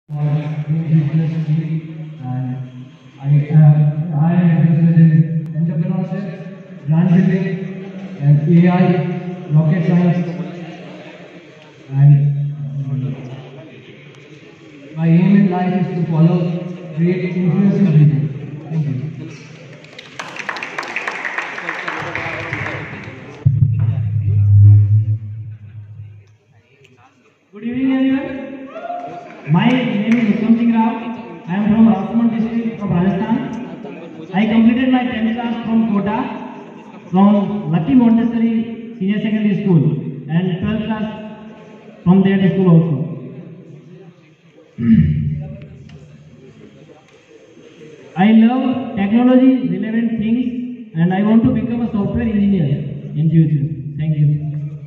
and I am interested in entrepreneurship, brand building, and AI, rocket science, and my aim in life is to follow great influences people. Thank you. Good evening, everyone. My name is Uttam Singh Rao. I am from Rajsamand district of Rajasthan. I completed my 10th class from Kota, from Lucky Montessori Senior Secondary School, and 12th class from that school also. I love technology relevant things, and I want to become a software engineer in future. Thank you.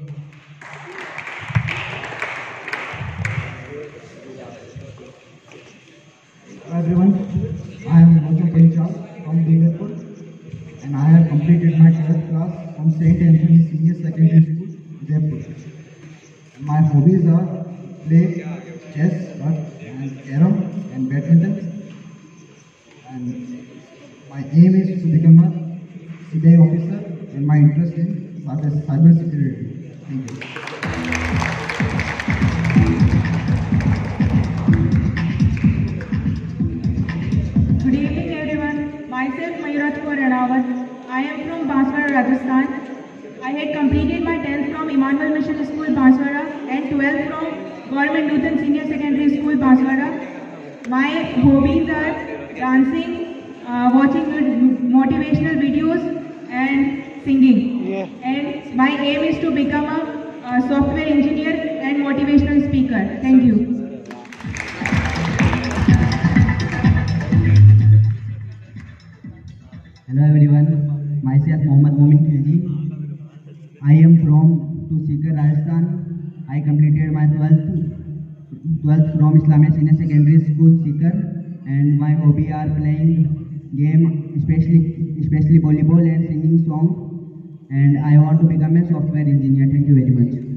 Hi everyone, I am Gautam Panchal from Dingarpur and I have completed my 12th class from St. Anthony Senior Secondary School, Jaipur. My hobbies are play chess, and carom and badminton, and my aim is to become a CBI officer and my interest in cyber security. Thank you. Good evening everyone. Myself Mayurat Kaur Ranawat. I am from Banswara, Rajasthan. I had completed my 10th from Emmanuel Mission School, Banswara and 12th from Government Lutheran Senior Secondary School, Banswara. My hobbies are dancing, watching motivational videos and singing. And my aim is to become a software engineer and motivational speaker. Thank you. Hello everyone, myself Mohammad Momin Khilji. I am from Sikar, Rajasthan. I completed my 12th from Islamic Senior Secondary School, Sikar, and my hobby are playing game, especially volleyball and singing song. And I want to become a software engineer. Thank you very much.